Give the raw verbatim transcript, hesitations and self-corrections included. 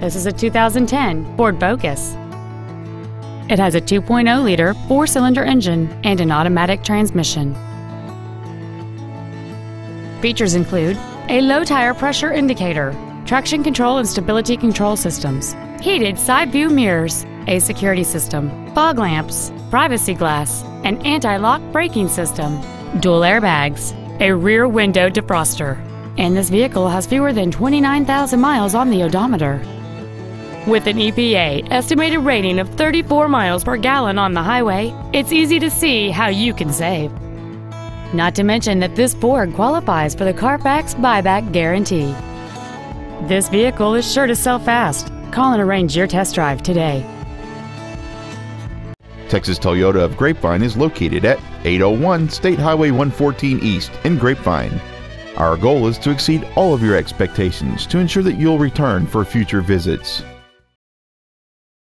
This is a two thousand ten Ford Focus. It has a two point oh liter four-cylinder engine and an automatic transmission. Features include a low tire pressure indicator, traction control and stability control systems, heated side view mirrors, a security system, fog lamps, privacy glass, an anti-lock braking system, dual airbags, a rear window defroster, and this vehicle has fewer than twenty-nine thousand miles on the odometer. With an E P A estimated rating of thirty-four miles per gallon on the highway, it's easy to see how you can save. Not to mention that this Ford qualifies for the Carfax buyback guarantee. This vehicle is sure to sell fast. Call and arrange your test drive today. Texas Toyota of Grapevine is located at eight oh one State Highway one fourteen East in Grapevine. Our goal is to exceed all of your expectations to ensure that you'll return for future visits.